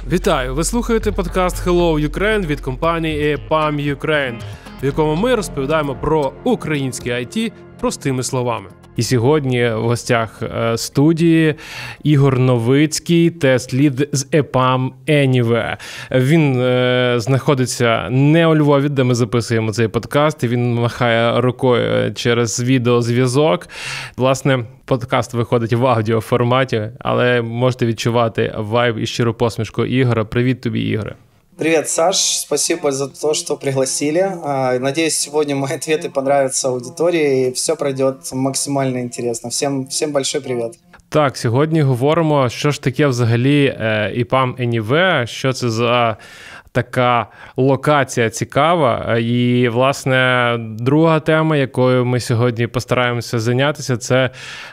Вітаю! Ви слухаєте подкаст Hello Ukraine від компанії EPAM Ukraine, в якому ми розповідаємо про українське IT простими словами. І сьогодні в гостях студії Ігор Новицький, тест-лід з EPAM Anywhere. Він знаходиться не у Львові, де ми записуємо цей подкаст, і він махає рукою через відеозв'язок. Власне, подкаст виходить в аудіоформаті, але можете відчувати вайб і щиру посмішку Ігора. Привіт тобі, Ігоре. Привет, Саш. Спасибо за то, что пригласили. Надеюсь, сегодня мои ответы понравятся аудитории, и все пройдет максимально интересно. Всем большой привет. Так, сьогодні говоримо, що ж таке взагалі EPAM Anywhere, що це за така локація цікава. І, власне, друга тема, якою ми сьогодні постараємося зайнятися, це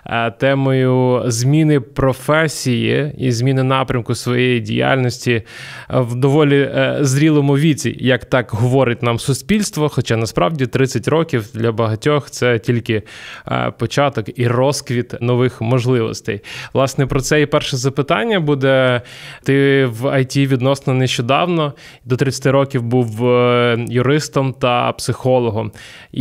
темою зміни професії і зміни напрямку своєї діяльності в доволі зрілому віці, як так говорить нам суспільство, хоча насправді 30 років для багатьох це тільки початок і розквіт нових можливостей. Власне, про це і перше запитання буде. Ти в IT відносно нещодавно, до 30 років був юристом та психологом.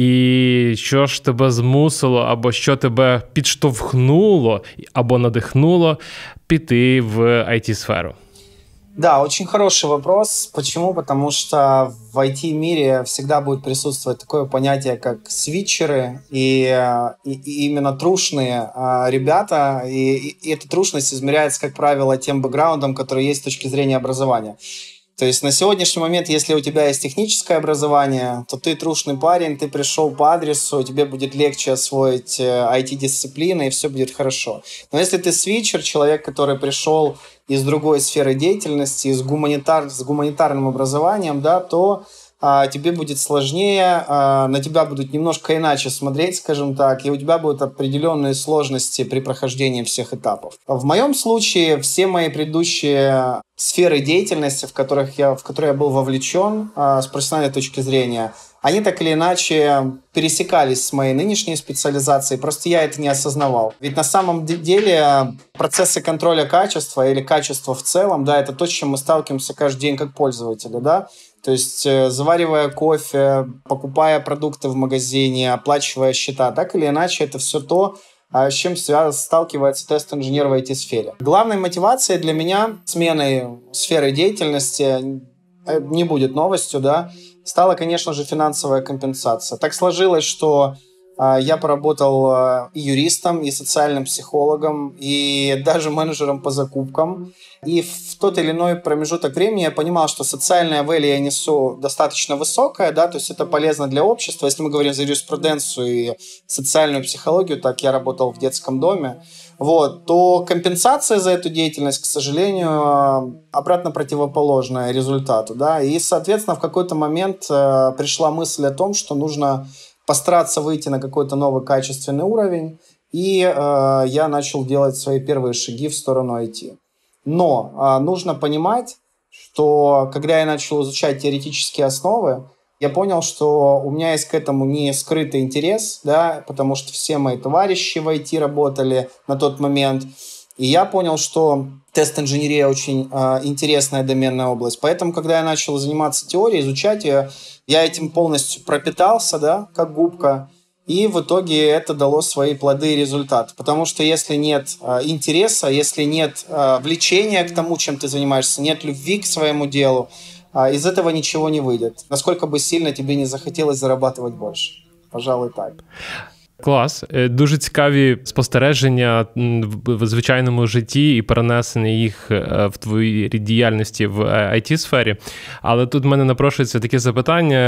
І що ж тебе змусило, або що тебе підштовхнуло, або надихнуло піти в IT-сферу? Да, очень хороший вопрос. Почему? Потому что в IT-мире всегда будет присутствовать такое понятие, как свитчеры, и именно трушные ребята. И эта трушность измеряется, как правило, тем бэкграундом, который есть с точки зрения образования. То есть на сегодняшний момент, если у тебя есть техническое образование, то ты трушный парень, ты пришел по адресу, тебе будет легче освоить IT-дисциплины, и все будет хорошо. Но если ты свитчер, человек, который пришел из другой сферы деятельности, с гуманитарным образованием, да, то тебе будет сложнее, на тебя будут немножко иначе смотреть, скажем так, и у тебя будут определенные сложности при прохождении всех этапов. В моем случае все мои предыдущие сферы деятельности, в которые я был вовлечен с профессиональной точки зрения, они так или иначе пересекались с моей нынешней специализацией, просто я это не осознавал. Ведь на самом деле процессы контроля качества или качества в целом, да, это то, с чем мы сталкиваемся каждый день как пользователи, да. То есть заваривая кофе, покупая продукты в магазине, оплачивая счета, так или иначе это все то, с чем сталкивается тест-инженер в IT-сфере. Главной мотивацией для меня сменой сферы деятельности, не будет новостью, да, стала, конечно же, финансовая компенсация. Так сложилось, что я поработал и юристом, и социальным психологом, и даже менеджером по закупкам. И в тот или иной промежуток времени я понимал, что социальная value я несу достаточно высокая, да, то есть это полезно для общества. Если мы говорим за юриспруденцию и социальную психологию, так я работал в детском доме, вот, то компенсация за эту деятельность, к сожалению, обратно противоположная результату, да, и, соответственно, в какой-то момент пришла мысль о том, что нужно постараться выйти на какой-то новый качественный уровень, и я начал делать свои первые шаги в сторону IT. Но нужно понимать, что когда я начал изучать теоретические основы, я понял, что у меня есть к этому не скрытый интерес, да, потому что все мои товарищи в IT работали на тот момент, и я понял, что тест-инженерия очень интересная доменная область. Поэтому, когда я начал заниматься теорией, изучать ее, я этим полностью пропитался, да, как губка, и в итоге это дало свои плоды и результаты. Потому что если нет интереса, если нет влечения к тому, чем ты занимаешься, нет любви к своему делу, из этого ничего не выйдет. Насколько бы сильно тебе не захотелось зарабатывать больше. Пожалуй, так. Клас. Дуже цікаві спостереження в звичайному житті і перенесення їх в твоїй діяльності в IT-сфері. Але тут в мене напрошується таке запитання,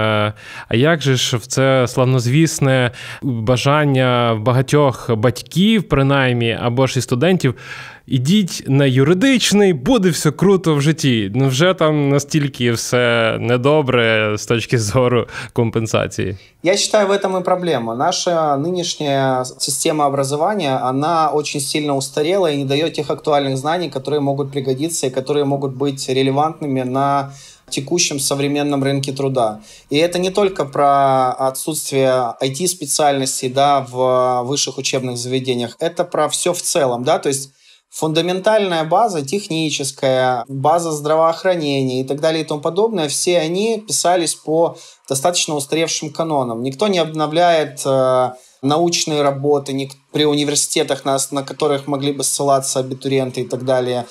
а як же ж в це славнозвісне бажання багатьох батьків, принаймні, або ж і студентів, ідіть на юридичний, буде все круто в житті. Ну вже там настільки все недобре з точки зору компенсації. Я считаю, в этом и проблема. Наша нынешняя система образования, она очень сильно устарела и не дает тех актуальных знаний, которые могут пригодиться и которые могут быть релевантными на текущем современном рынке труда. И это не только про отсутствие IT-специальностей, да, в высших учебных заведениях, это про все в целом, да, то есть фундаментальная база техническая, база здравоохранения и так далее и тому подобное, все они писались по достаточно устаревшим канонам. Никто не обновляет научные работы при университетах, на которых могли бы ссылаться абитуриенты и так далее.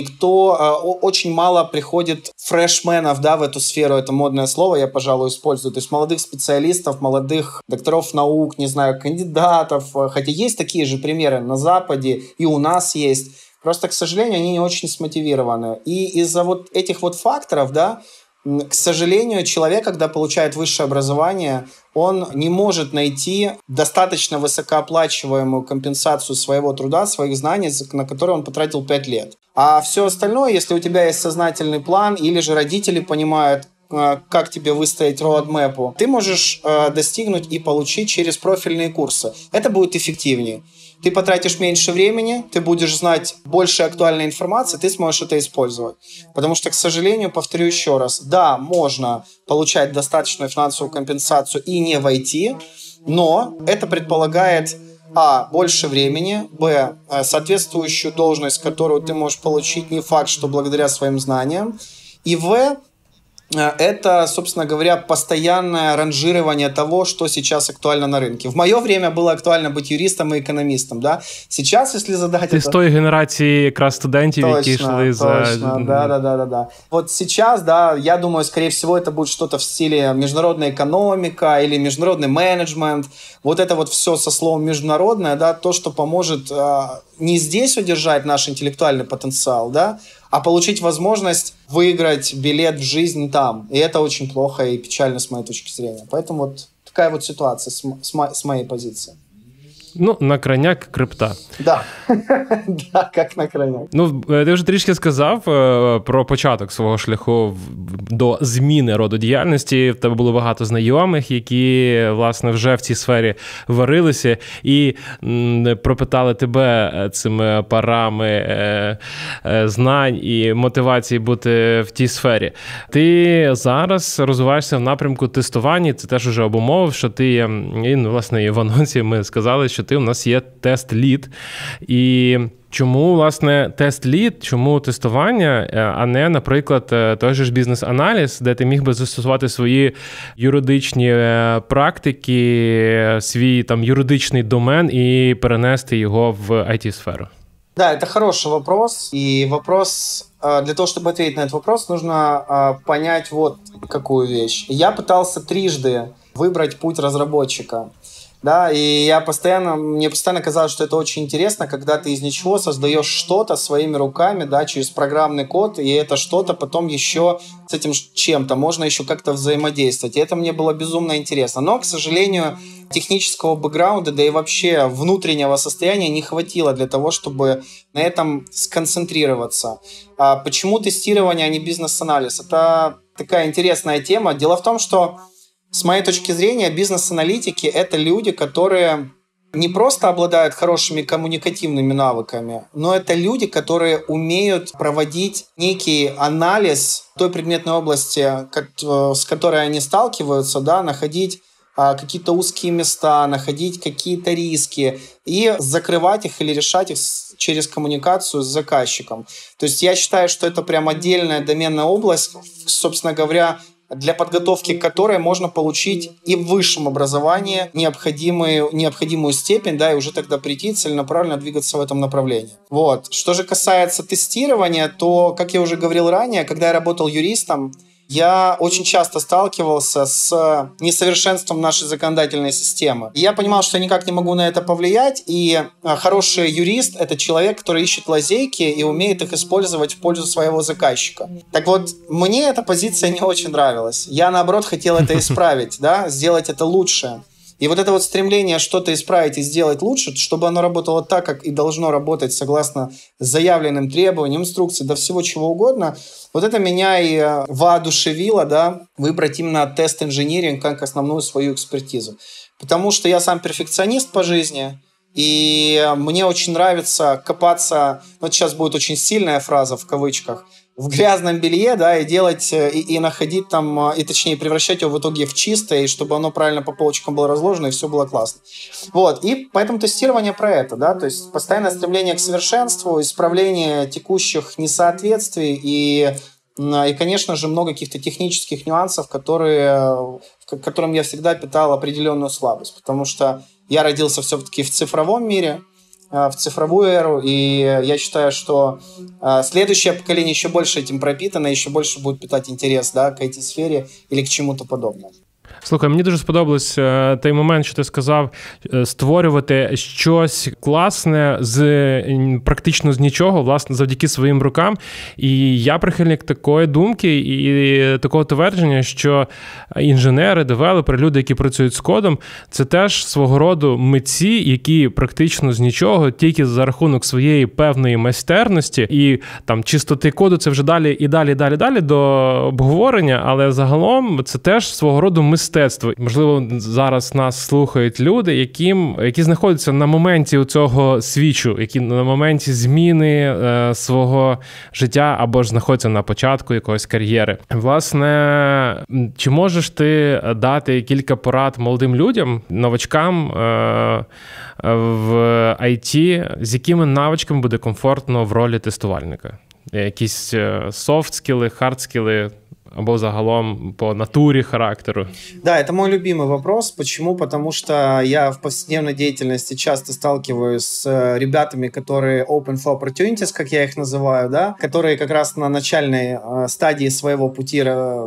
Очень мало приходит фрешменов, да, в эту сферу, это модное слово, я, пожалуй, использую, то есть молодых специалистов, молодых докторов наук, не знаю, кандидатов, хотя есть такие же примеры на Западе, и у нас есть, просто, к сожалению, они не очень смотивированы. И из-за вот этих вот факторов, да, к сожалению, человек, когда получает высшее образование, он не может найти достаточно высокооплачиваемую компенсацию своего труда, своих знаний, на которые он потратил 5 лет. А все остальное, если у тебя есть сознательный план, или же родители понимают, как тебе выставить роадмэпу, ты можешь достигнуть и получить через профильные курсы. Это будет эффективнее. Ты потратишь меньше времени, ты будешь знать больше актуальной информации, ты сможешь это использовать. Потому что, к сожалению, повторю еще раз, да, можно получать достаточную финансовую компенсацию и не войти, но это предполагает больше времени, соответствующую должность, которую ты можешь получить не факт, что благодаря своим знаниям, и это, собственно говоря, постоянное ранжирование того, что сейчас актуально на рынке. В мое время было актуально быть юристом и экономистом, да? Сейчас, если задать... Ти з тої генерації якраз студентів, які йшли за... Точно, да. Вот сейчас, да, я думаю, скорее всего, это будет что-то в стиле международная экономика или международный менеджмент. Вот это вот все со словом международное, да, то, что поможет не здесь удержать наш интеллектуальный потенциал, да, а получить возможность выиграть билет в жизнь там. И это очень плохо и печально с моей точки зрения. Поэтому вот такая вот ситуация с моей позиции. Ну, на крайняк крипта. Да, да, як на крайняк. Ну, ти вже трішки сказав про початок свого шляху до зміни роду діяльності. В тебе було багато знайомих, які, власне, вже в цій сфері варилися і пропитали тебе цими парами знань і мотивації бути в тій сфері. Ти зараз розвиваєшся в напрямку тестування, ти теж вже обумовив, що ти є, і, власне, і в анонсі ми сказали, що ти у нас є тест-лід. І чому, власне, тест-лід, чому тестування, а не, наприклад, той же ж бізнес-аналіз, де ти міг би застосувати свої юридичні практики, свій там юридичний домен і перенести його в IT-сферу? Да, это хороший вопрос. И вопрос, для того, чтобы ответить на этот вопрос, нужно понять вот какую вещь. Я пытался трижды выбрать путь разработчика. Да, и мне постоянно казалось, что это очень интересно, когда ты из ничего создаешь что-то своими руками, да, через программный код, и это что-то потом еще с этим чем-то можно еще как-то взаимодействовать. И это мне было безумно интересно. Но, к сожалению, технического бэкграунда, да и вообще внутреннего состояния не хватило для того, чтобы на этом сконцентрироваться. Почему тестирование, а не бизнес-анализ? Это такая интересная тема. Дело в том, что с моей точки зрения, бизнес-аналитики – это люди, которые не просто обладают хорошими коммуникативными навыками, но это люди, которые умеют проводить некий анализ той предметной области, с которой они сталкиваются, да, находить какие-то узкие места, находить какие-то риски и закрывать их или решать их через коммуникацию с заказчиком. То есть я считаю, что это прям отдельная доменная область, собственно говоря, для подготовки которой можно получить и в высшем образовании необходимую степень, да, и уже тогда прийти и целенаправленно двигаться в этом направлении. Вот. Что же касается тестирования, то, как я уже говорил ранее, когда я работал юристом, я очень часто сталкивался с несовершенством нашей законодательной системы. И я понимал, что я никак не могу на это повлиять, и хороший юрист – это человек, который ищет лазейки и умеет их использовать в пользу своего заказчика. Так вот, мне эта позиция не очень нравилась. Я, наоборот, хотел это исправить, да, сделать это лучше. И вот это вот стремление что-то исправить и сделать лучше, чтобы оно работало так, как и должно работать согласно заявленным требованиям, инструкции, да всего чего угодно, вот это меня и воодушевило, да, выбрать именно тест-инжиниринг как основную свою экспертизу. Потому что я сам перфекционист по жизни, и мне очень нравится копаться, вот сейчас будет очень сильная фраза в кавычках, в грязном белье, да, и делать, и находить там, и точнее превращать его в итоге в чистое, и чтобы оно правильно по полочкам было разложено, и все было классно. Вот, и поэтому тестирование про это, да, то есть постоянное стремление к совершенству, исправление текущих несоответствий и, конечно же, много каких-то технических нюансов, к которым я всегда питал определенную слабость, потому что я родился все-таки в цифровом мире, в цифровую эру, и я считаю, что следующее поколение еще больше этим пропитано, еще больше будет питать интерес, да, к IT-сфері или к чому-то подобному. Слухай, мені дуже сподобалось той момент, що ти сказав, створювати щось класне практично з нічого, власне, завдяки своїм рукам. І я прихильник такої думки і такого твердження, що інженери, девелопери, люди, які працюють з кодом, це теж свого роду митці, які практично з нічого, тільки за рахунок своєї певної майстерності і там чистоти коду, це вже далі до обговорення, але загалом це теж свого роду мистецтво. Можливо, зараз нас слухають люди, які знаходяться на моменті цього свічу, які на моменті зміни свого життя або ж знаходяться на початку якоїсь кар'єри. Власне, чи можеш ти дати кілька порад молодим людям, новачкам в IT, з якими навичками буде комфортно в ролі тестувальника? Якісь софт-скіли, хард-скіли, або загалом по натуре, характеру? Да, это мой любимый вопрос. Почему? Потому что я в повседневной деятельности часто сталкиваюсь с ребятами, которые open for opportunities, как я их называю, да, которые как раз на начальной стадии своего пути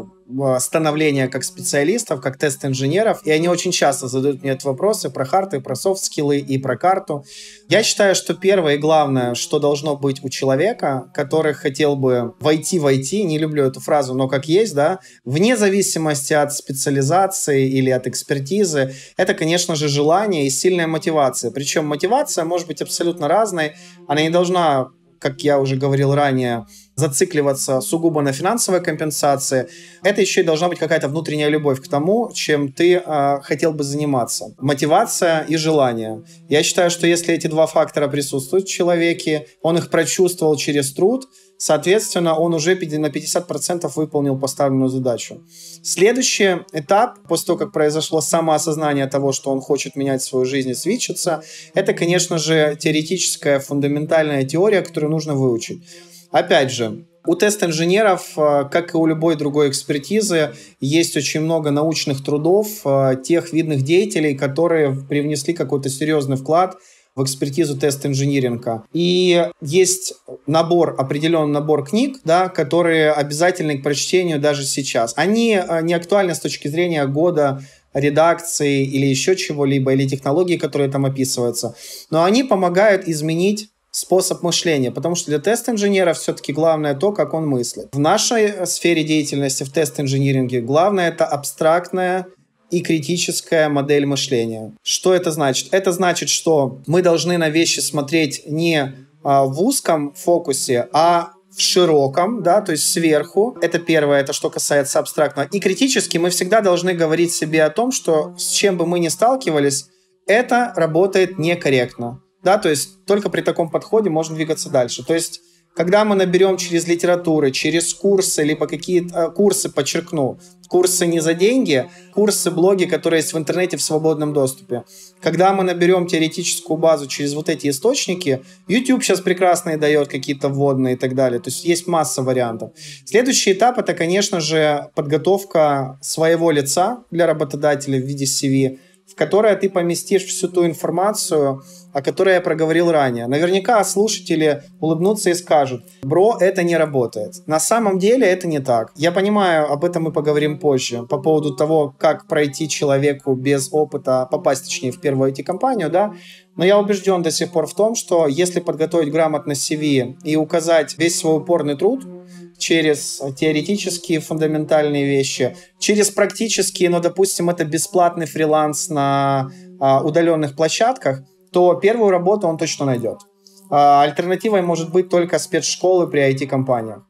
становления как специалистов, как тест-инженеров, и они очень часто задают мне вопросы про хард, про софт-скиллы и про карту. Я считаю, что первое и главное, что должно быть у человека, который хотел бы войти, не люблю эту фразу, но как есть, да, вне зависимости от специализации или от экспертизы, это, конечно же, желание и сильная мотивация. Причем мотивация может быть абсолютно разной, она не должна, как я уже говорил ранее, зацикливаться сугубо на финансовой компенсации. Это еще и должна быть какая-то внутренняя любовь к тому, чем ты хотел бы заниматься. Мотивация и желание. Я считаю, что если эти два фактора присутствуют в человеке, он их прочувствовал через труд, соответственно, он уже на 50% выполнил поставленную задачу. Следующий этап, после того, как произошло самоосознание того, что он хочет менять свою жизнь и свитчиться, это, конечно же, теоретическая фундаментальная теория, которую нужно выучить. Опять же, у тест-инженеров, как и у любой другой экспертизы, есть очень много научных трудов тех видных деятелей, которые привнесли какой-то серьезный вклад в экспертизу тест-инжиниринга. И есть определенный набор книг, да, которые обязательны к прочтению даже сейчас. Они не актуальны с точки зрения года редакции или еще чего-либо, или технологий, которые там описываются, но они помогают изменить способ мышления, потому что для тест-инженера все-таки главное то, как он мыслит. В нашей сфере деятельности, в тест-инжиниринге, главное это абстрактная и критическая модель мышления. Что это значит? Это значит, что мы должны на вещи смотреть не в узком фокусе, а в широком, да, то есть сверху. Это первое, это что касается абстрактного. И критически мы всегда должны говорить себе о том, что с чем бы мы ни сталкивались, это работает некорректно. Да, то есть только при таком подходе можно двигаться дальше. То есть, когда мы наберем через литературу, через курсы, либо какие-то курсы, подчеркну, курсы не за деньги, курсы, блоги, которые есть в интернете в свободном доступе. Когда мы наберем теоретическую базу через вот эти источники, YouTube сейчас прекрасно дает какие-то вводные и так далее. То есть масса вариантов. Следующий этап – это, конечно же, подготовка своего лица для работодателя в виде CV, в которое ты поместишь всю ту информацию, о которой я проговорил ранее. Наверняка слушатели улыбнутся и скажут: «Бро, это не работает». На самом деле это не так. Я понимаю, об этом мы поговорим позже, по поводу того, как пройти человеку без опыта, попасть, точнее, в первую IT-компанию, да. Но я убежден до сих пор в том, что если подготовить грамотно CV и указать весь свой упорный труд через теоретические фундаментальные вещи, через практические, но, допустим, это бесплатный фриланс на удаленных площадках, то первую работу он точно найдет. Альтернативой может быть только спецшколы при IT-компаниях.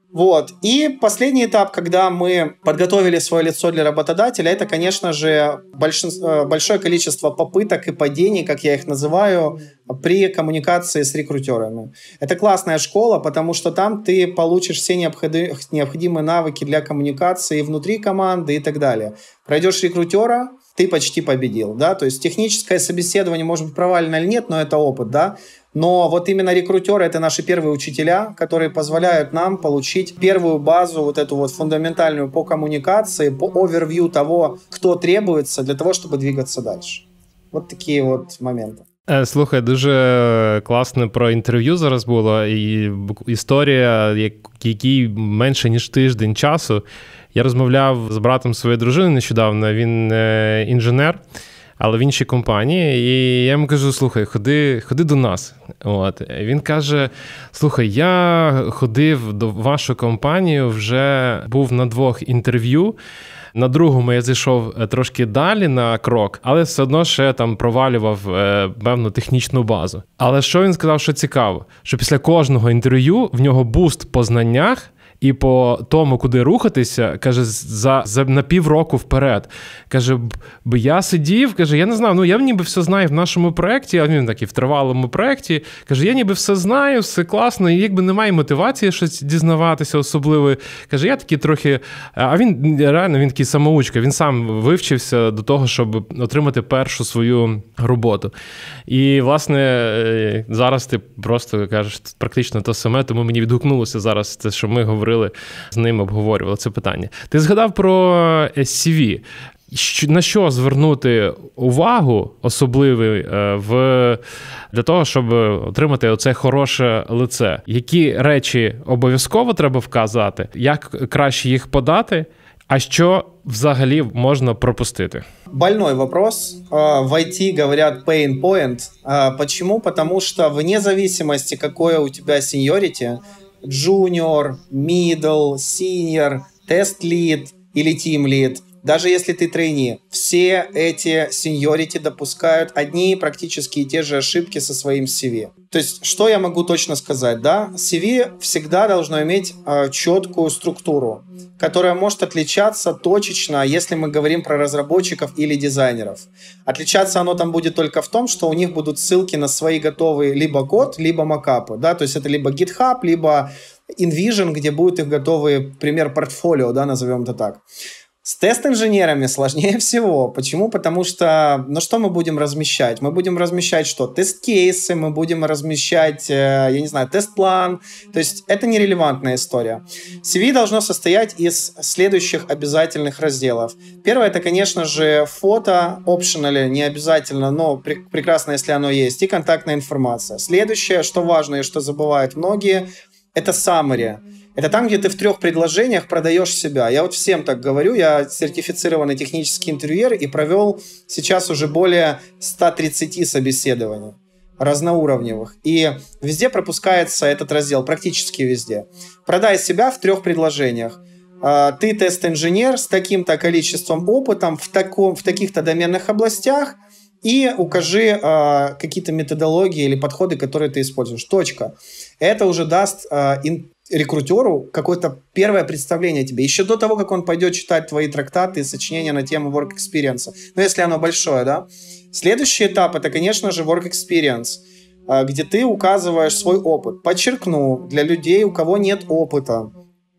Вот. И последний этап, когда мы подготовили свое лицо для работодателя, это, конечно же, большое количество попыток и падений, как я их называю, при коммуникации с рекрутерами. Это классная школа, потому что там ты получишь все необходимые навыки для коммуникации внутри команды и так далее. Пройдешь рекрутера, ты почти победил, да, то есть техническое собеседование может быть провалено или нет, но это опыт, да. Но вот именно рекрутеры – это наши первые учителя, которые позволяют нам получить первую базу, вот эту вот фундаментальную по коммуникации, по овервью того, кто требуется для того, чтобы двигаться дальше. Вот такі от моменти. Слухай, дуже класно про інтерв'ю зараз було. І історія, якій менше, ніж тиждень часу. Я розмовляв з братом своєї дружини нещодавно, він інженер, але в іншій компанії, і я йому кажу, слухай, ходи до нас. От. Він каже, слухай, я ходив до вашу компанію, вже був на 2 інтерв'ю, на другому я зайшов трошки далі на крок, але все одно ще там провалював певну технічну базу. Але що він сказав, що цікаво? Що після кожного інтерв'ю в нього буст по знаннях, і по тому, куди рухатися, каже, на півроку вперед. Каже, бо я сидів, каже, я не знав, я ніби все знаю в нашому проєкті, а він такий в тривалому проєкті. Каже, я ніби все знаю, все класно, і якби немає мотивації щось дізнаватися особливо. Каже, я такий трохи... А він реально, він такий самоучка, він сам вивчився до того, щоб отримати першу свою роботу. І, власне, зараз ти просто кажеш практично те саме, тому мені відгукнулося зараз те, що ми говорили з ним, обговорювали це питання. Ти згадав про CV. На що звернути увагу особливий для того, щоб отримати оце хороше лице? Які речі обов'язково треба вказати? Як краще їх подати? А що взагалі можна пропустити? Больной вопрос. В IT говорят pain point. Почему? Потому что вне зависимости, какое у тебя seniority, junior, middle, senior, test lead или team lead, даже если ты трейни, все эти seniority допускают одни практически те же ошибки со своим CV. То есть, что я могу точно сказать, да? CV всегда должно иметь четкую структуру, которая может отличаться точечно, если мы говорим про разработчиков или дизайнеров. Отличаться оно там будет только в том, что у них будут ссылки на свои готовые либо код, либо макапы, да? То есть, это либо GitHub, либо InVision, где будет их готовый пример портфолио, да, назовем это так. С тест-инженерами сложнее всего. Почему? Потому что, что мы будем размещать? Мы будем размещать что? Тест-кейсы, мы будем размещать, я не знаю, тест-план. То есть это нерелевантная история. CV должно состоять из следующих обязательных разделов. Первое, это, конечно же, фото, optional, не обязательно, но прекрасно, если оно есть, и контактная информация. Следующее, что важно и что забывают многие, это summary. Это там, где ты в 3 предложениях продаешь себя. Я вот всем так говорю, я сертифицированный технический интервьюер и провел сейчас уже более 130 собеседований разноуровневых. И везде пропускается этот раздел, практически везде. Продай себя в 3 предложениях. Ты тест-инженер с таким-то количеством опыта в таких-то доменных областях, и укажи какие-то методологии или подходы, которые ты используешь. Точка. Это уже даст рекрутеру какое-то первое представление о тебе. Еще до того, как он пойдет читать твои трактаты и сочинения на тему work experience. Если оно большое, да. Следующий этап – это, конечно же, work experience, где ты указываешь свой опыт. Подчеркну, для людей, у кого нет опыта,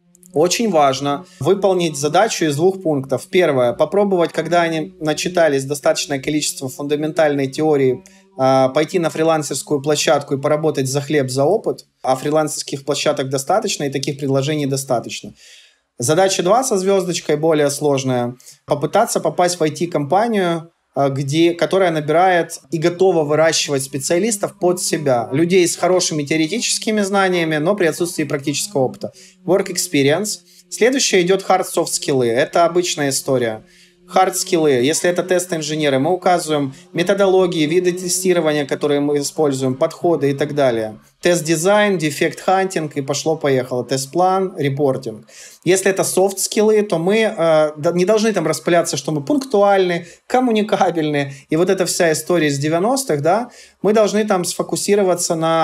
очень важно выполнить задачу из 2 пунктов. Первое – попробовать, когда они начитались достаточное количество фундаментальной теории, пойти на фрилансерскую площадку и поработать за хлеб, за опыт. А фрилансерских площадок достаточно, и таких предложений достаточно. Задача 2 со звездочкой, более сложная. Попытаться попасть в IT-компанию, которая набирает и готова выращивать специалистов под себя. Людей с хорошими теоретическими знаниями, но при отсутствии практического опыта. Work experience. Следующее идет hard soft skills. Это обычная история. Хард-скиллы. Если это тест-инженеры, мы указываем методологии, виды тестирования, которые мы используем, подходы и так далее. Тест-дизайн, дефект-хантинг и пошло-поехало. Тест-план, репортинг. Если это софт-скиллы, то мы не должны там распыляться, что мы пунктуальны, коммуникабельны. И вот эта вся история с 90-х, да, мы должны там сфокусироваться на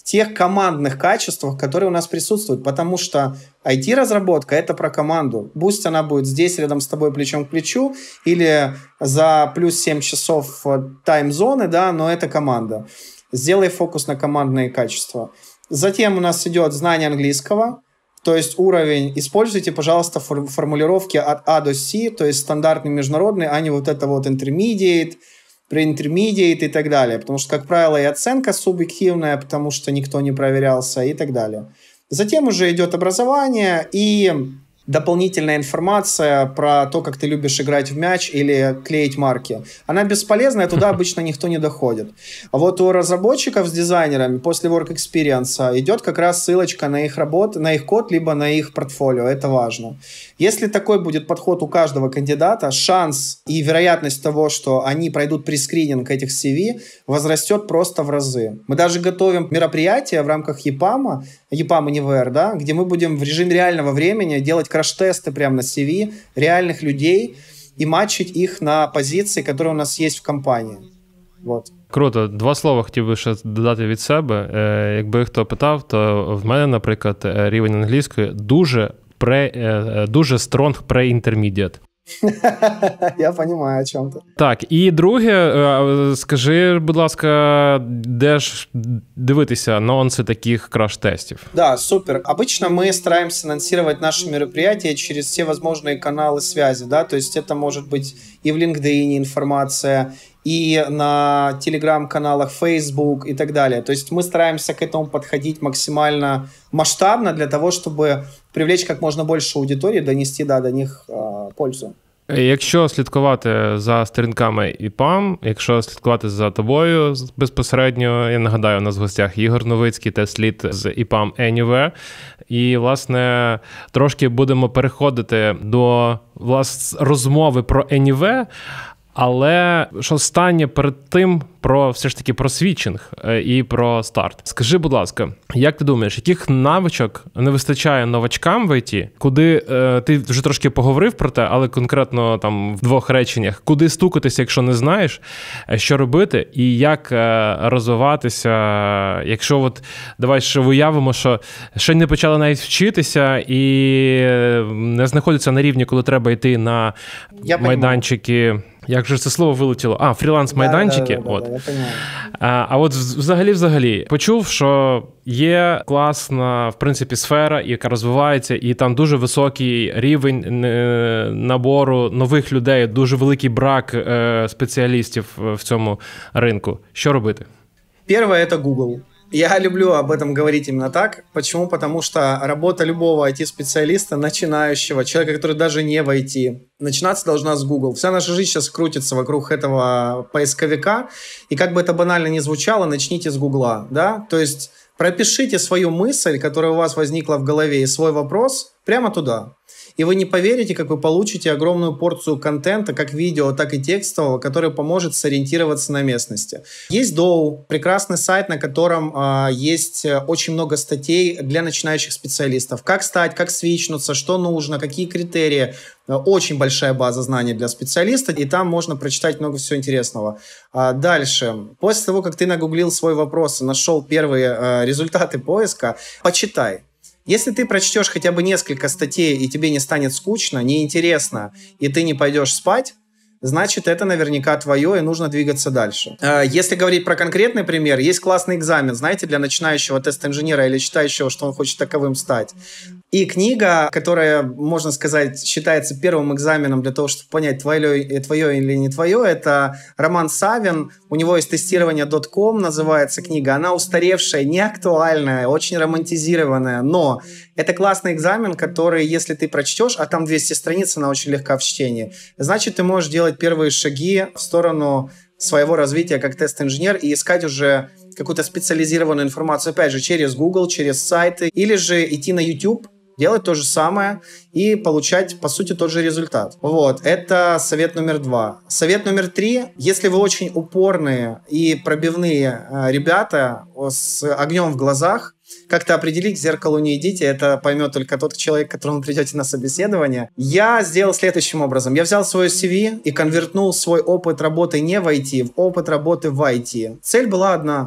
тех командных качествах, которые у нас присутствуют, потому что IT-разработка — это про команду. Пусть она будет здесь рядом с тобой плечом к плечу или за плюс 7 часов тайм-зоны, да, но это команда. Сделай фокус на командные качества. Затем у нас идет знание английского, то есть уровень. Используйте, пожалуйста, формулировки от A до C, то есть стандартный международный, а не вот это вот intermediate, pre-intermediate и так далее. Потому что, как правило, и оценка субъективная, потому что никто не проверялся и так далее. Затем уже идет образование и дополнительная информация про то, как ты любишь играть в мяч или клеить марки. Она бесполезная, туда обычно никто не доходит. А вот у разработчиков с дизайнерами после work experience идет как раз ссылочка на их работу, на их код, либо на их портфолио. Это важно. Если такой будет подход у каждого кандидата, шанс и вероятность того, что они пройдут прескрининг этих CV, возрастет просто в разы. Мы даже готовим мероприятие в рамках EPAM Anywhere, да, где мы будем в режиме реального времени делать краш-тесты прямо на CV реальных людей и матчить их на позиции, которые у нас есть в компанії. Вот. Круто. 2 слова хотів би ще додати від себе. Якби хто питав, то в мене, наприклад, рівень англійської дуже strong pre-intermediate. Я розумію, о чому ти. Так, і друге, скажи, будь ласка, де ж дивитися анонси таких краш-тестів? Да, супер. Обычно мы стараемся анонсировать наши мероприятия через все возможные каналы связи, да, то есть это может быть и в LinkedIn информация, и на телеграм-каналах Facebook и так далее. То есть мы стараемся к этому подходить максимально масштабно для того, чтобы привлечь как можно больше аудитории, донести, да, до них пользу. Якщо слідкувати за сторінками EPAM, якщо слідкувати за тобою безпосередньо, я нагадаю, у нас в гостях Ігор Новицький, тест-лід з EPAM Anywhere. І, власне, трошки будемо переходити до розмови про Anywhere, але що стане перед тим все ж таки про світчинг і про старт. Скажи, будь ласка, як ти думаєш, яких навичок не вистачає новачкам в ІТ, куди, ти вже трошки поговорив про те, але конкретно там в 2 реченнях, куди стукатися, якщо не знаєш, що робити і як розвиватися, якщо от, давай ще уявимо, що ще не почали навіть вчитися і не знаходяться на рівні, коли треба йти на майданчики. Як же це слово вилетіло? Фріланс-майданчики. А от взагалі, почув, що є класна, в принципі, сфера, яка розвивається, і там дуже високий рівень набору нових людей, дуже великий брак спеціалістів в цьому ринку. Що робити? Первое – это Google. Я люблю об этом говорить именно так. Почему? Потому что работа любого IT-специалиста, начинающего, человека, который даже не в IT, начинаться должна с Google. Вся наша жизнь сейчас крутится вокруг этого поисковика. И как бы это банально ни звучало, начните с Гугла. Да? То есть пропишите свою мысль, которая у вас возникла в голове, и свой вопрос прямо туда. И вы не поверите, как вы получите огромную порцию контента, как видео, так и текстового, который поможет сориентироваться на местности. Есть Dow, прекрасный сайт, на котором есть очень много статей для начинающих специалистов. Как стать, как свичнуться, что нужно, какие критерии. Очень большая база знаний для специалиста, и там можно прочитать много всего интересного. Дальше. После того, как ты нагуглил свой вопрос и нашел первые результаты поиска, почитай. Если ты прочтешь хотя бы несколько статей, и тебе не станет скучно, неинтересно, и ты не пойдешь спать, значит, это наверняка твое, и нужно двигаться дальше. Если говорить про конкретный пример, есть классный экзамен, знаете, для начинающего тест-инженера или считающего, что он хочет таковым стать. И книга, которая, можно сказать, считается первым экзаменом для того, чтобы понять, твое или не твое, это Роман Савин. У него есть тестирование .com, называется книга. Она устаревшая, неактуальная, очень романтизированная, но это классный экзамен, который, если ты прочтешь, а там 200 страниц, она очень легка в чтении, значит, ты можешь делать первые шаги в сторону своего развития как тест-инженер и искать уже какую-то специализированную информацию, опять же, через Google, через сайты, или же идти на YouTube, делать то же самое и получать, по сути, тот же результат. Вот, это совет номер 2. Совет номер 3. Если вы очень упорные и пробивные ребята с огнем в глазах, как-то определить, к зеркалу не идите, это поймет только тот человек, к которому придете на собеседование. Я сделал следующим образом. Я взял свое CV и конвертнул свой опыт работы не в IT, в опыт работы в IT. Цель была одна.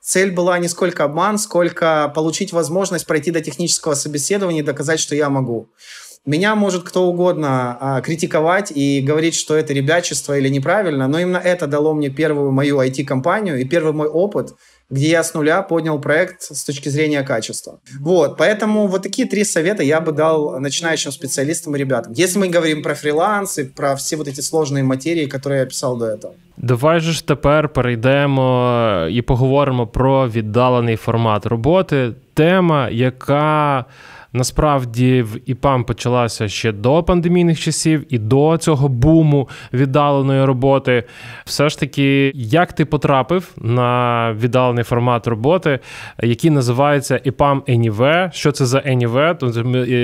Цель была не сколько обман, сколько получить возможность пройти до технического собеседования и доказать, что я могу. Меня может кто угодно критиковать и говорить, что это ребячество или неправильно, но именно это дало мне первую мою IT-компанию и первый мой опыт, где я с нуля поднял проект с точки зрения качества. Вот, поэтому вот такие 3 совета я бы дал начинающим специалистам и ребятам. Если мы говорим про фриланс и про все вот эти сложные материи, которые я описал до этого. Давай же ж тепер перейдемо і поговоримо про віддалений формат роботи. Тема, яка насправді в ІПАМ почалася ще до пандемійних часів і до цього буму віддаленої роботи. Все ж таки, як ти потрапив на віддалений формат роботи, який називається ІПАМ Anywhere? Що це за Anywhere? Тут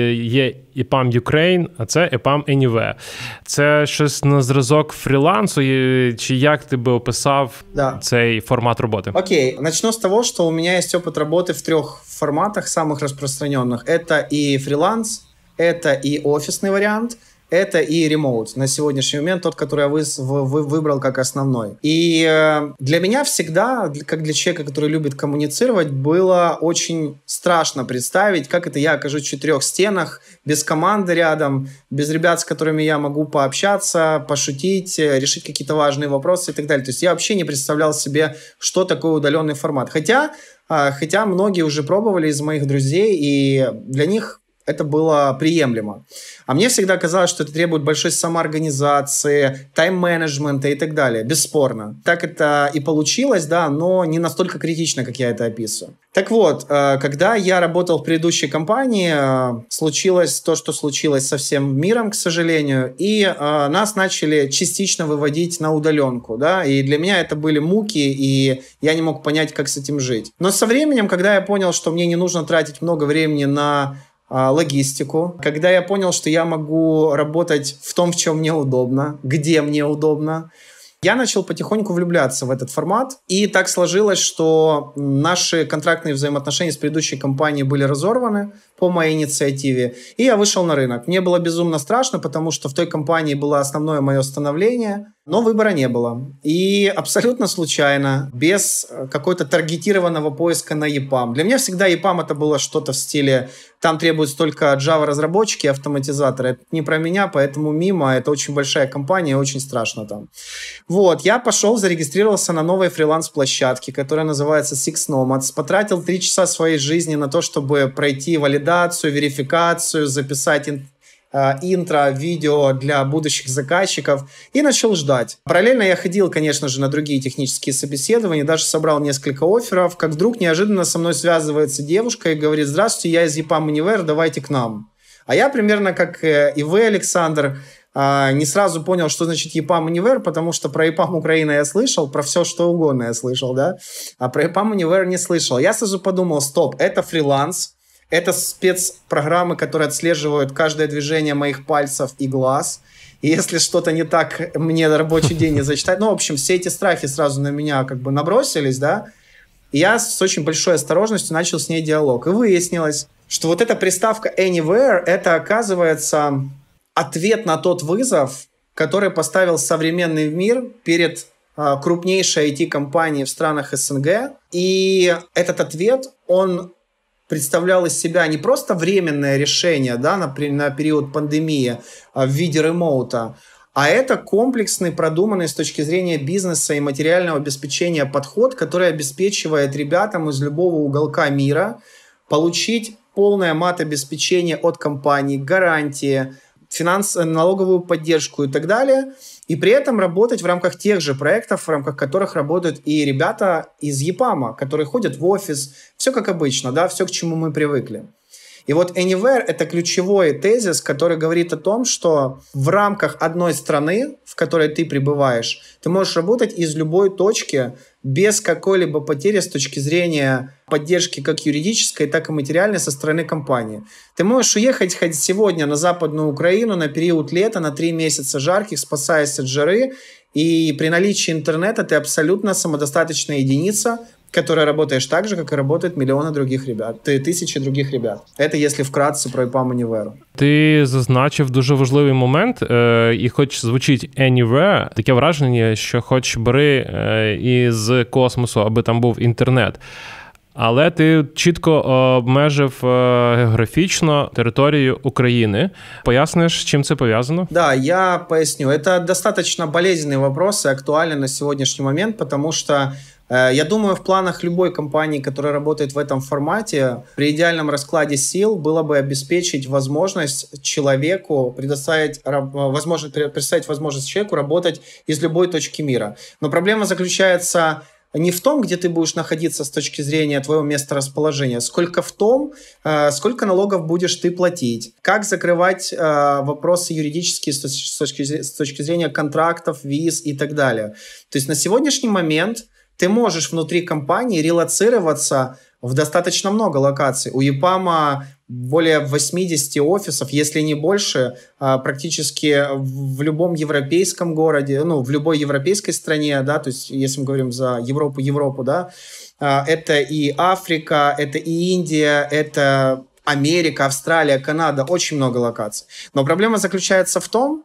є ІПАМ Ukraine, а це ІПАМ Anywhere. Це щось на зразок фрілансу, чи як ти би описав цей формат роботи? Окей, начну с того, что у меня есть опыт работы в 3 форматах самых распространенных. Это и фриланс, это и офисный вариант, это и ремоут. На сегодняшний момент тот, который я выбрал как основной. И для меня всегда, как для человека, который любит коммуницировать, было очень страшно представить, как это я окажусь в 4 стенах, без команды рядом, без ребят, с которыми я могу пообщаться, пошутить, решить какие-то важные вопросы и так далее. То есть я вообще не представлял себе, что такое удаленный формат. Хотя многие уже пробовали из моих друзей, и для них это было приемлемо. А мне всегда казалось, что это требует большой самоорганизации, тайм-менеджмента и так далее. Бесспорно. Так это и получилось, да, но не настолько критично, как я это описываю. Так вот, когда я работал в предыдущей компании, случилось то, что случилось со всем миром, к сожалению, и нас начали частично выводить на удаленку, да, и для меня это были муки, и я не мог понять, как с этим жить. Но со временем, когда я понял, что мне не нужно тратить много времени на логистику, когда я понял, что я могу работать в том, в чем мне удобно, где мне удобно, я начал потихоньку влюбляться в этот формат. И так сложилось, что наши контрактные взаимоотношения с предыдущей компанией были разорваны по моей инициативе, и я вышел на рынок. Мне было безумно страшно, потому что в той компании было основное мое становление, но выбора не было. И абсолютно случайно, без какой-то таргетированного поиска на EPAM. Для меня всегда EPAM это было что-то в стиле «там требуются только Java-разработчики и автоматизаторы». Это не про меня, поэтому мимо. Это очень большая компания, очень страшно там. Вот, я пошел, зарегистрировался на новой фриланс-площадке, которая называется Six Nomads. Потратил 3 часа своей жизни на то, чтобы пройти валидацию, верификацию, записать интро, видео для будущих заказчиков и начал ждать. Параллельно я ходил, конечно же, на другие технические собеседования, даже собрал несколько офферов, как вдруг неожиданно со мной связывается девушка и говорит: «Здравствуйте, я из EPAM Anywhere, давайте к нам». А я примерно как и вы, Александр, не сразу понял, что значит EPAM Anywhere, потому что про EPAM Украина я слышал, про все что угодно я слышал, да, а про EPAM Anywhere не слышал. Я сразу подумал: стоп, это фриланс, это спецпрограммы, которые отслеживают каждое движение моих пальцев и глаз. И если что-то не так, мне рабочий день не зачитать. Ну, в общем, все эти страхи сразу на меня как бы набросились, да. И я с очень большой осторожностью начал с ней диалог. И выяснилось, что вот эта приставка Anywhere, это, оказывается, ответ на тот вызов, который поставил современный мир перед крупнейшей IT-компанией в странах СНГ. И этот ответ, он представлял из себя не просто временное решение, да, на период пандемии в виде ремоута, а это комплексный, продуманный с точки зрения бизнеса и материального обеспечения подход, который обеспечивает ребятам из любого уголка мира получить полное мат-обеспечение от компании, гарантии, налоговую поддержку и так далее, и при этом работать в рамках тех же проектов, в рамках которых работают и ребята из EPAM, которые ходят в офис, все как обычно, да, все, к чему мы привыкли. И вот Anywhere — это ключевой тезис, который говорит о том, что в рамках одной страны, в которой ты пребываешь, ты можешь работать из любой точки без какой-либо потери с точки зрения поддержки как юридической, так и материальной со стороны компании. Ты можешь уехать хоть сегодня на Западную Украину на период лета, на 3 месяца жарких, спасаясь от жары, и при наличии интернета ты абсолютно самодостаточная единица, которой работаешь так же, как и работают миллионы других ребят, тысячи других ребят. Это если вкратце про EPAM Anywhere. Ти зазначив дуже важливий момент, і хоч звучить Anywhere, таке враження, що хоч бери із космосу, аби там був інтернет. Але ти чітко обмежив географічно територію України. Поясниш, чим це пов'язано? Да, я поясню. Это достаточно болезненный вопрос и актуальный на сегодняшний момент, потому что я думаю, в планах любой компании, которая работает в этом формате, при идеальном раскладе сил было бы обеспечить возможность человеку, предоставить возможность человеку работать из любой точки мира. Но проблема заключается не в том, где ты будешь находиться с точки зрения твоего месторасположения, сколько в том, сколько налогов будешь ты платить, как закрывать вопросы юридические с точки зрения контрактов, виз и так далее. То есть на сегодняшний момент ты можешь внутри компании релоцироваться в достаточно много локаций. У EPAM более 80 офисов, если не больше, практически в любом европейском городе, в любой европейской стране, да, то есть если мы говорим за Европу, да, это и Африка, это и Индия, это Америка, Австралия, Канада, очень много локаций. Но проблема заключается в том,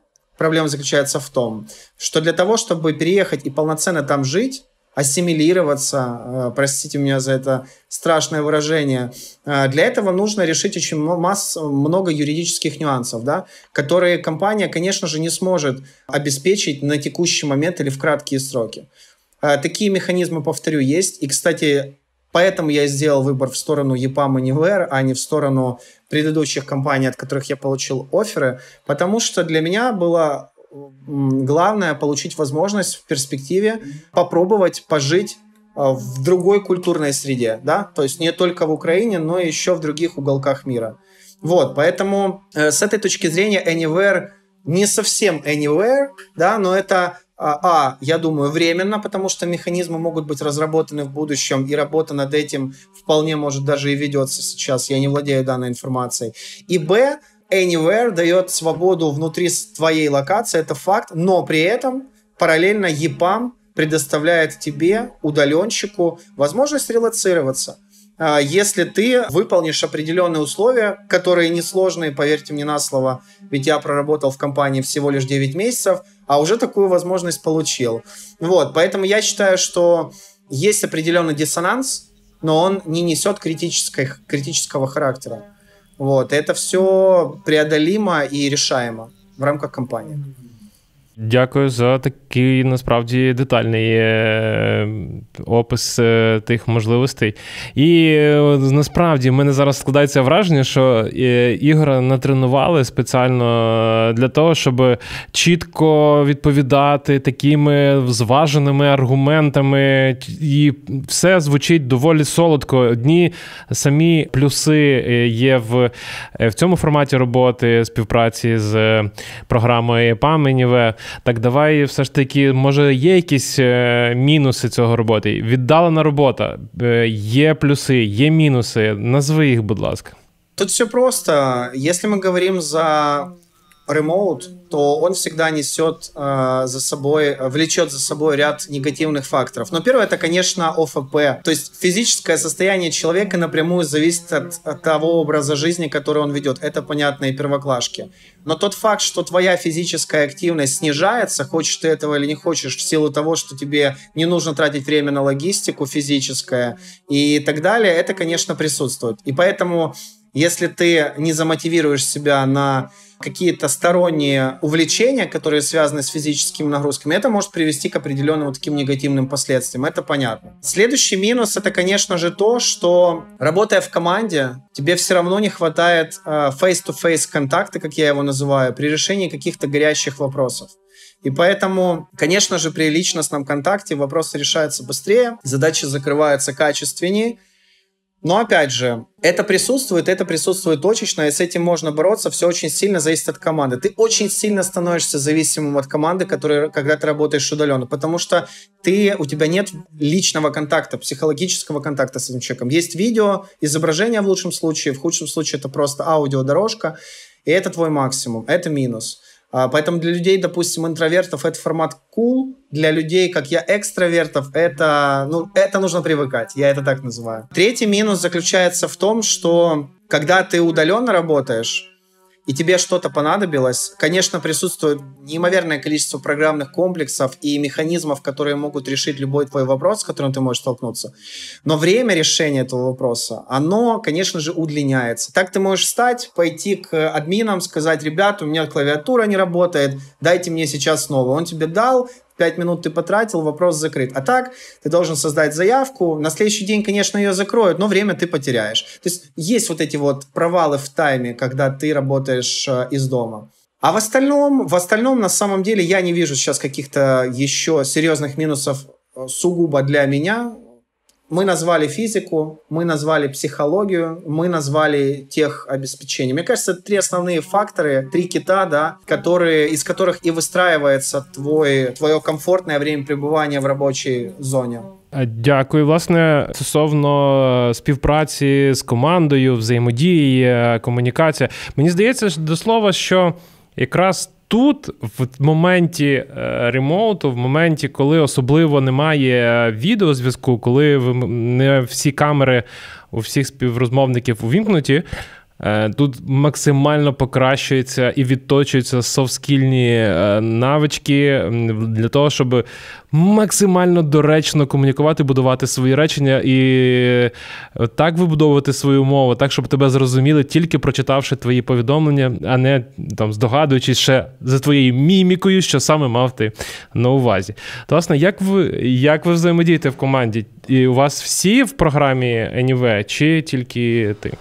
что для того, чтобы переехать и полноценно там жить, ассимилироваться, простите меня за это страшное выражение, для этого нужно решить очень много юридических нюансов, да, которые компания, конечно же, не сможет обеспечить на текущий момент или в краткие сроки. Такие механизмы, повторю, есть. И, кстати, поэтому я сделал выбор в сторону EPAM Anywhere, а не в сторону предыдущих компаний, от которых я получил офферы, потому что для меня было главное получить возможность в перспективе попробовать пожить в другой культурной среде, да, то есть не только в Украине, но и еще в других уголках мира. Вот, поэтому с этой точки зрения Anywhere не совсем Anywhere, да, но это, я думаю, временно, потому что механизмы могут быть разработаны в будущем, и работа над этим вполне может даже и ведется сейчас, я не владею данной информацией. И Б, Anywhere дает свободу внутри твоей локации, это факт, но при этом параллельно EPAM предоставляет тебе, удаленщику, возможность релоцироваться. Если ты выполнишь определенные условия, которые несложные, поверьте мне на слово, ведь я проработал в компании всего лишь 9 месяцев, а уже такую возможность получил. Вот, поэтому я считаю, что есть определенный диссонанс, но он не несет критического характера. Вот, это все преодолимо и решаемо в рамках компании. Дякую за такий, насправді, детальний опис тих можливостей. І насправді в мене зараз складається враження, що Ігора натренували спеціально для того, щоб чітко відповідати такими зваженими аргументами. І все звучить доволі солодко. Одні самі плюси є в цьому форматі роботи, співпраці з програмою EPAM Anywhere. Так давай все ж таки, може є якісь мінуси цього роботи? Віддалена робота, є плюси, є мінуси. Назви їх, будь ласка. Тут все просто. Если мы говорим за ремоут, то он всегда влечет за собой ряд негативных факторов. Но первое, это, конечно, ОФП. То есть физическое состояние человека напрямую зависит от того образа жизни, который он ведет. Это понятно и первоклашки. Но тот факт, что твоя физическая активность снижается, хочешь ты этого или не хочешь, в силу того, что тебе не нужно тратить время на логистику физическое и так далее, это, конечно, присутствует. И поэтому, если ты не замотивируешь себя на какие-то сторонние увлечения, которые связаны с физическими нагрузками, это может привести к определенным вот таким негативным последствиям. Это понятно. Следующий минус — это, конечно же, то, что, работая в команде, тебе все равно не хватает face-to-face контакта, как я его называю, при решении каких-то горящих вопросов. И поэтому, конечно же, при личностном контакте вопросы решаются быстрее, задачи закрываются качественнее. Но, опять же, это присутствует точечно, и с этим можно бороться, все очень сильно зависит от команды. Ты очень сильно становишься зависимым от команды, когда ты работаешь удаленно, потому что у тебя нет личного контакта, психологического контакта с этим человеком. Есть видео, изображение в лучшем случае, в худшем случае это просто аудиодорожка, и это твой максимум, это минус. Поэтому для людей, допустим, интровертов это формат cool, для людей, как я, экстравертов, это нужно привыкать, я это так называю. Третий минус заключается в том, что когда ты удаленно работаешь, и тебе что-то понадобилось, конечно, присутствует неимоверное количество программных комплексов и механизмов, которые могут решить любой твой вопрос, с которым ты можешь столкнуться. Но время решения этого вопроса, оно, конечно же, удлиняется. Так ты можешь встать, пойти к админам, сказать: ребята, у меня клавиатура не работает, дайте мне сейчас снова. Он тебе дал, 5 минут ты потратил, вопрос закрыт. А так ты должен создать заявку, на следующий день, конечно, ее закроют, но время ты потеряешь. То есть вот эти вот провалы в тайме, когда ты работаешь из дома. А в остальном, на самом деле, я не вижу сейчас каких-то еще серьезных минусов сугубо для меня. Мы назвали физику, мы назвали психологию, мы назвали техобеспечение. Мне кажется, это 3 основные фактори, 3 кита, да, из которых и выстраивается твое комфортне время перебування в робочій зоні. Дякую. Власне, стосовно співпраці з командою, взаємодії, комунікація. Мені здається, до слова, що якраз тут, в моменті ремоуту, в моменті, коли особливо немає відеозв'язку, коли не всі камери у всіх співрозмовників увімкнуті, тут максимально покращуються і відточуються софт-скільні навички для того, щоб максимально доречно комунікувати, будувати свої речення і так вибудовувати свою мову, так, щоб тебе зрозуміли, тільки прочитавши твої повідомлення, а не там здогадуючись ще за твоєю мімікою, що саме мав ти на увазі. То, власне, як ви взаємодієте в команді? І у вас всі в програмі Anyway, чи тільки ти?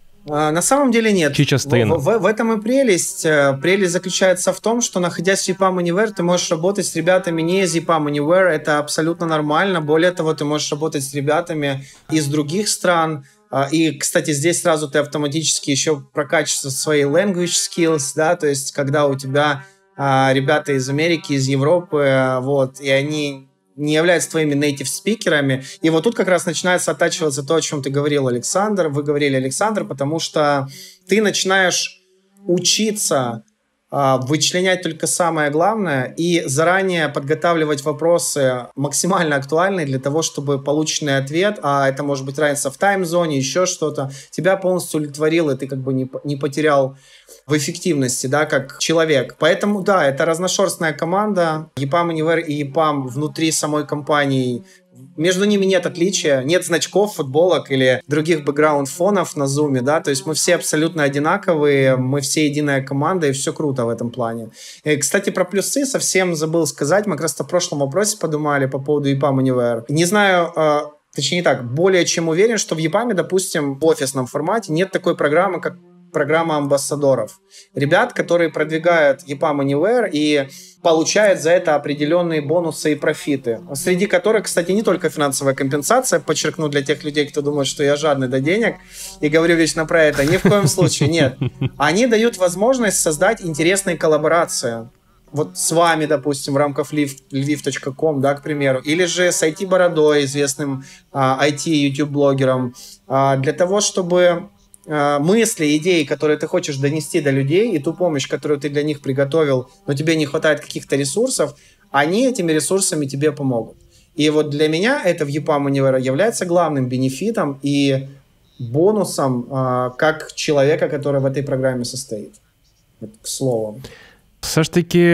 На самом деле нет. В этом и прелесть. Прелесть заключается в том, что, находясь в EPAM Anywhere, ты можешь работать с ребятами не из EPAM Anywhere. Это абсолютно нормально. Более того, ты можешь работать с ребятами из других стран. И, кстати, здесь сразу ты автоматически еще прокачиваешь свои language skills, да, то есть когда у тебя ребята из Америки, из Европы, вот, и они не являются твоими native спикерами. И вот тут как раз начинается оттачиваться то, о чем ты говорил, Александр. Вы говорили, Александр, потому что ты начинаешь учиться вычленять только самое главное и заранее подготавливать вопросы максимально актуальные для того, чтобы полученный ответ, а это может быть разница в таймзоне, еще что-то, тебя полностью удовлетворил, и ты как бы не потерял в эффективности, да, как человек. Поэтому, да, это разношерстная команда. EPAM Anywhere и EPAM внутри самой компании. Между ними нет отличия, нет значков, футболок или других бэкграунд-фонов на Zoom, да, то есть мы все абсолютно одинаковые, мы все единая команда, и все круто в этом плане. И, кстати, про плюсы совсем забыл сказать, мы как раз в прошлом вопросе подумали по поводу EPAM Anywhere. Не знаю, точнее так, более чем уверен, что в EPAM, допустим, в офисном формате нет такой программы, как программа амбассадоров. Ребят, которые продвигают EPAM Anywhere и получают за это определенные бонусы и профиты. Среди которых, кстати, не только финансовая компенсация, подчеркну для тех людей, кто думает, что я жадный до денег и говорю вечно про это. Ни в коем случае, нет. Они дают возможность создать интересные коллаборации. Вот с вами, допустим, в рамках lviv.com, да, к примеру, или же с IT-бородой, известным IT-YouTube-блогером, для того, чтобы мысли, идеи, которые ты хочешь донести до людей, и ту помощь, которую ты для них приготовил, но тебе не хватает каких-то ресурсов, они этими ресурсами тебе помогут. И вот для меня это в EPAM Anywhere является главным бенефитом и бонусом как человека, который в этой программе состоит. Вот, к слову. Все ж таки,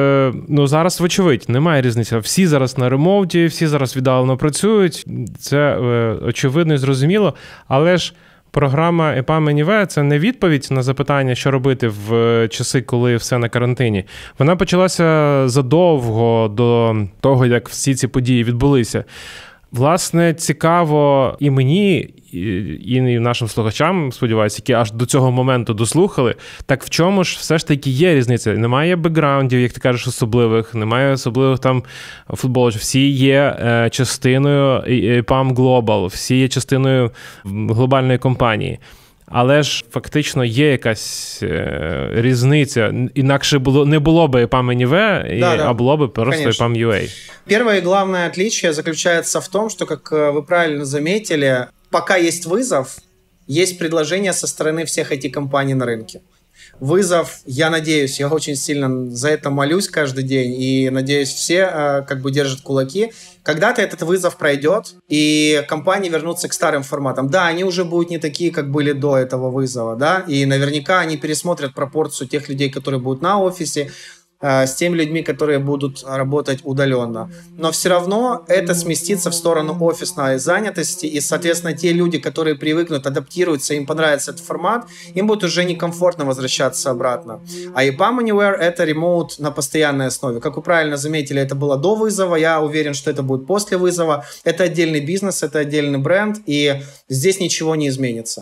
зараз вочевидь, немає різниці. Всі зараз на ремоуті, всі зараз віддалено працюють, це очевидно і зрозуміло, але ж програма EPAM Anywhere – це не відповідь на запитання, що робити в часи, коли все на карантині. Вона почалася задовго до того, як всі ці події відбулися. Власне, цікаво і мені, і нашим слухачам, сподіваюся, які аж до цього моменту дослухали, так в чому ж все ж таки є різниця? Немає бекграундів, як ти кажеш, особливих, немає особливих там футболів. Всі є частиною EPAM Global, всі є частиною глобальної компанії. Але ж фактично є якась різниця. Інакше не було би EPAM Anywhere, а було би просто EPAM UA. Первое и главное отличие заключается в том, что, как вы правильно заметили, пока есть вызов, есть предложение со стороны всех IT-компаний на рынке. вызов, я надеюсь, я очень сильно за это молюсь каждый день, и надеюсь, все как бы держат кулаки. Когда-то этот вызов пройдет, и компании вернутся к старым форматам. Да, они уже будут не такие, как были до этого вызова, да, и наверняка они пересмотрят пропорцию тех людей, которые будут на офисе, с теми людьми, которые будут работать удаленно. Но все равно это сместится в сторону офисной занятости, и, соответственно, те люди, которые привыкнут, адаптируются, им понравится этот формат, им будет уже некомфортно возвращаться обратно. А EPAM Anywhere — это ремоут на постоянной основе. Как вы правильно заметили, это было до вызова, я уверен, что это будет после вызова. Это отдельный бизнес, это отдельный бренд, и здесь ничего не изменится.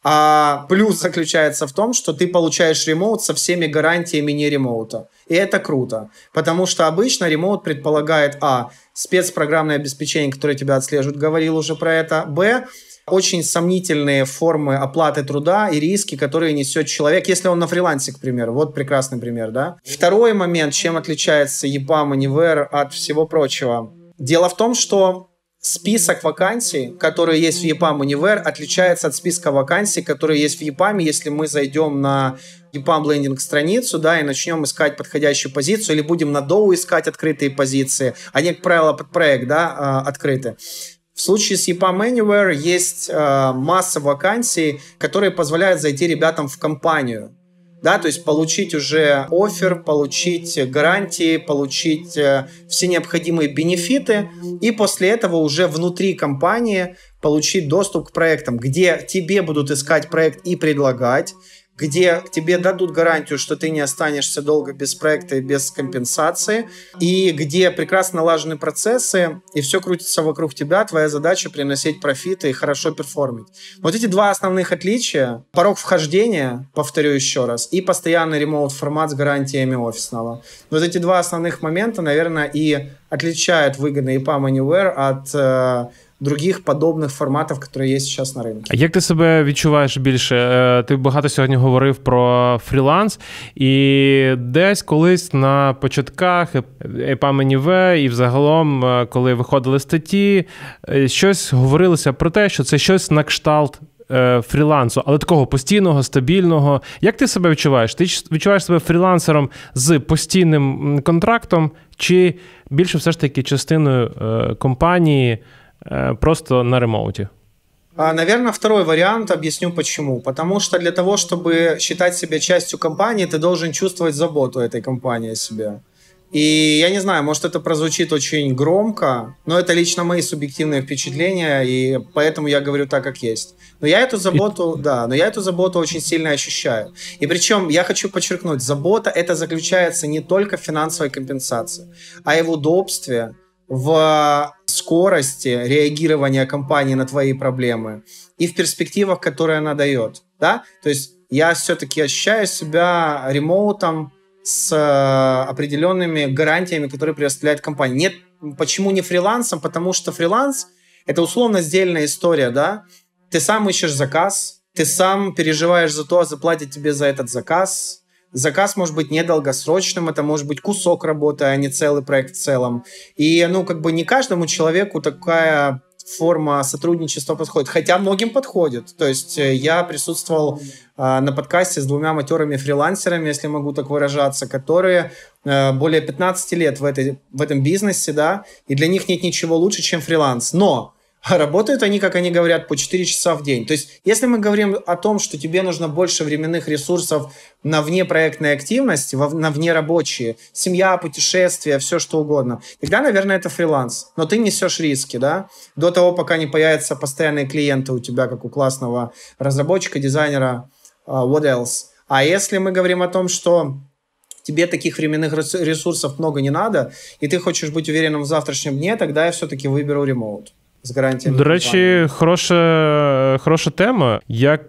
А плюс заключается в том, что ты получаешь ремоут со всеми гарантиями не ремоута. И это круто, потому что обычно ремоут предполагает спецпрограммное обеспечение, которое тебя отслеживает, говорил уже про это, очень сомнительные формы оплаты труда и риски, которые несет человек, если он на фрилансе, к примеру. Вот прекрасный пример, да? Второй момент, чем отличается EPAM Anywhere от всего прочего. Дело в том, что список вакансий, которые есть в EPAM Anywhere, отличается от списка вакансий, которые есть в EPAM, если мы зайдем на EPAM лендинг-страницу, да, и начнем искать подходящую позицию, или будем на Dow искать открытые позиции, они, как правило, под проект, да, открыты. В случае с EPAM Anywhere есть масса вакансий, которые позволяют зайти ребятам в компанию. Да, то есть получить уже оффер, получить гарантии, получить все необходимые бенефиты, и после этого уже внутри компании получить доступ к проектам, где тебе будут искать проект и предлагать, где тебе дадут гарантию, что ты не останешься долго без проекта и без компенсации, и где прекрасно налажены процессы, и все крутится вокруг тебя, твоя задача приносить профиты и хорошо перформить. Вот эти два основных отличия, порог вхождения, повторю еще раз, и постоянный ремоут-формат с гарантиями офисного. Вот эти два основных момента, наверное, и отличают выгодно EPAM Anywhere от других подобних форматів, які є зараз на ринку. А як ти себе відчуваєш більше? Ти багато сьогодні говорив про фріланс, і десь колись на початках EPAM Anywhere і взагалом, коли виходили статті, щось говорилося про те, що це щось на кшталт фрілансу, але такого постійного, стабільного. Як ти себе відчуваєш? Ти відчуваєш себе фрілансером з постійним контрактом, чи більше все ж таки частиною компанії, просто на ремоуте? Наверное, второй вариант. Объясню почему. Потому что для того, чтобы считать себя частью компании, ты должен чувствовать заботу этой компании о себе. И я не знаю, может, это прозвучит очень громко, но это лично мои субъективные впечатления, и поэтому я говорю так, как есть. Но я эту заботу очень сильно ощущаю. И причем я хочу подчеркнуть, забота это заключается не только в финансовой компенсации, а и в удобстве, в скорости реагирования компании на твои проблемы и в перспективах, которые она дает. Да? То есть я все-таки ощущаю себя ремоутом с определенными гарантиями, которые предоставляет компания. Нет, почему не фрилансом? Потому что фриланс – это условно сдельная история. Да? Ты сам ищешь заказ, ты сам переживаешь за то, заплатят тебе за этот заказ. Заказ может быть недолгосрочным, это может быть кусок работы, а не целый проект в целом. И, не каждому человеку такая форма сотрудничества подходит, хотя многим подходит. То есть я присутствовал на подкасте с 2 матерыми фрилансерами, если могу так выражаться, которые более 15 лет в этом бизнесе, да, и для них нет ничего лучше, чем фриланс. Но работают они, как они говорят, по 4 часа в день. То есть, если мы говорим о том, что тебе нужно больше временных ресурсов на внепроектные активности, на внерабочие, семья, путешествия, все что угодно, тогда, наверное, это фриланс. Но ты несешь риски, да, до того, пока не появятся постоянные клиенты у тебя, как у классного разработчика, дизайнера, what else. А если мы говорим о том, что тебе таких временных ресурсов много не надо, и ты хочешь быть уверенным в завтрашнем дне, тогда я все-таки выберу ремоут. До речі, хороша тема. Як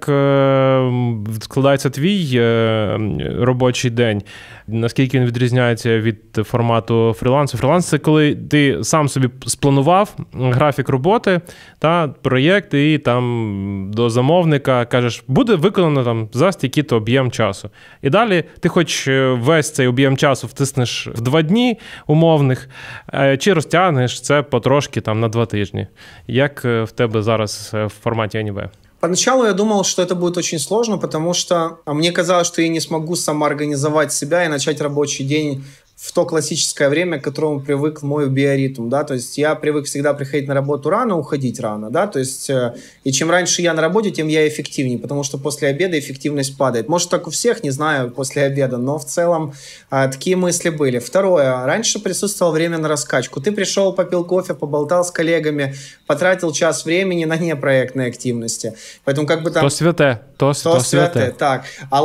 складається твій робочий день? Наскільки він відрізняється від формату фрілансу? Фріланс – це коли ти сам собі спланував графік роботи, проєкт, і там до замовника кажеш, буде виконано там за стільки-то об'єм часу. І далі ти хоч весь цей об'єм часу втиснеш в 2 дні умовних, чи розтягнеш це потрошки там на 2 тижні. Як в тебе зараз в форматі Anywhere? Поначалу я думал, что это будет очень сложно, потому что мне казалось, что я не смогу самоорганизовать себя и начать рабочий день в то классическое время, к которому привык мой биоритм, да, то есть я привык всегда приходить на работу рано, уходить рано, да, то есть и чем раньше я на работе, тем я эффективнее, потому что после обеда эффективность падает. Может, так у всех, не знаю, после обеда, но в целом такие мысли были. Второе, раньше присутствовало время на раскачку. Ты пришел, попил кофе, поболтал с коллегами, потратил час времени на непроектные активности. Поэтому как бы там... То святе. Так,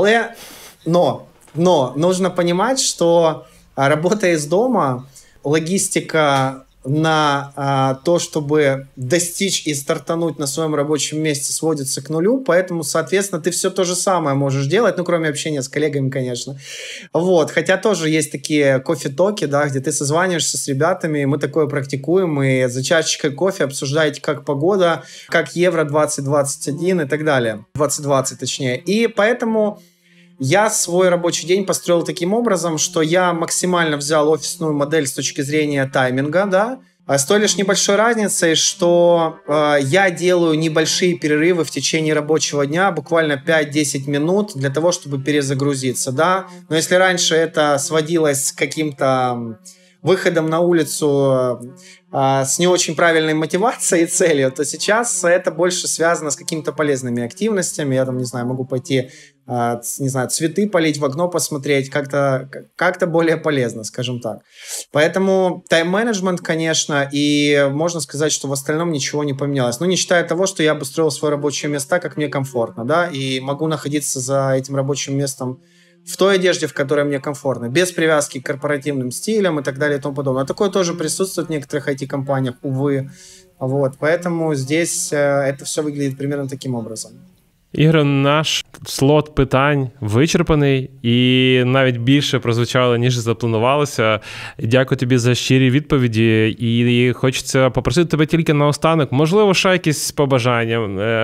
но нужно понимать, что работая из дома, логистика на то, чтобы достичь и стартануть на своем рабочем месте, сводится к нулю, поэтому, соответственно, ты все то же самое можешь делать, ну, кроме общения с коллегами, конечно. Вот, хотя тоже есть такие кофе-токи, да, где ты созваниваешься с ребятами, мы такое практикуем, и за чашечкой кофе обсуждаете, как погода, как Евро 2021 и так далее, 2020 точнее, и поэтому... Я свой рабочий день построил таким образом, что я максимально взял офисную модель с точки зрения тайминга, да, с той лишь небольшой разницей, что я делаю небольшие перерывы в течение рабочего дня, буквально 5-10 минут для того, чтобы перезагрузиться, да. Но если раньше это сводилось к каким-то выходом на улицу с не очень правильной мотивацией и целью, то сейчас это больше связано с какими-то полезными активностями. Я там, не знаю, могу пойти, не знаю, цветы полить, в окно посмотреть, как-то более полезно, скажем так. Поэтому тайм-менеджмент, конечно, и можно сказать, что в остальном ничего не поменялось. Ну, не считая того, что я обустроил свое рабочее место, как мне комфортно, да, и могу находиться за этим рабочим местом в той одежде, в которой мне комфортно, без привязки к корпоративным стилям и так далее и тому подобное. А такое тоже присутствует в некоторых IT-компаниях, увы. Вот, поэтому здесь это все выглядит примерно таким образом. Ігор, наш слот питань вичерпаний і навіть більше прозвучало, ніж запланувалося. Дякую тобі за щирі відповіді і хочеться попросити тебе тільки наостанок, можливо, ще якісь побажання,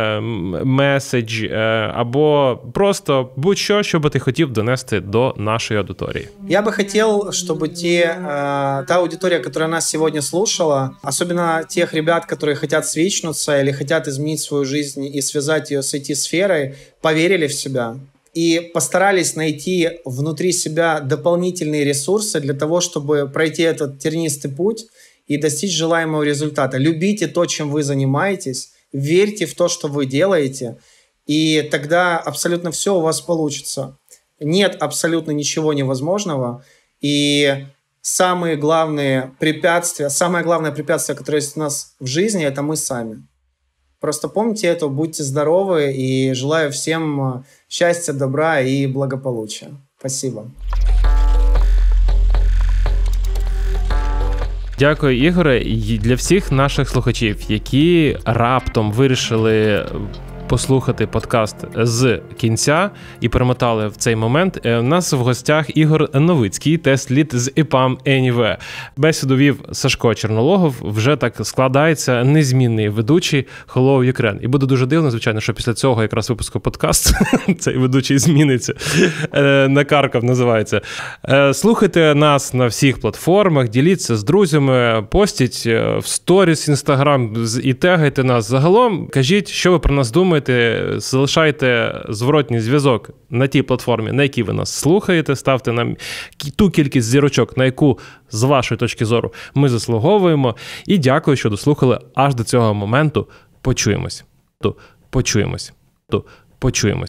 меседж або просто будь-що, що би ти хотів донести до нашої аудиторії. Я бы хотел, чтобы та аудитория, которая нас сегодня слушала, особенно тех ребят, которые хотят свичнуться или хотят изменить свою жизнь и связать ее с IT-сферой, поверили в себя и постарались найти внутри себя дополнительные ресурсы для того, чтобы пройти этот тернистый путь и достичь желаемого результата. Любите то, чем вы занимаетесь, верьте в то, что вы делаете, и тогда абсолютно все у вас получится. Нет абсолютно ничего невозможного, и самое главное препятствие, которое есть у нас в жизни, это мы сами. Просто помните это, будьте здоровы и желаю всем счастья, добра и благополучия. Спасибо. Дякую, Ігоре. І для всіх наших слухачів, які раптом вирішили послухати подкаст з кінця і перемотали в цей момент, у нас в гостях Ігор Новицький, тест-лід з EPAM Anywhere. Бесіду вів Сашко Чернологов, вже так складається незмінний ведучий Hello Ukraine. І буде дуже дивно, звичайно, що після цього якраз випуску подкасту цей ведучий зміниться. Накаркав називається. Слухайте нас на всіх платформах, діліться з друзями, постіть в сторіс Instagram і тегайте нас. Загалом кажіть, що ви про нас думаєте, залишайте зворотній зв'язок на тій платформі, на якій ви нас слухаєте, ставте нам ту кількість зірочок, на яку, з вашої точки зору, ми заслуговуємо. І дякую, що дослухали аж до цього моменту. Почуємось.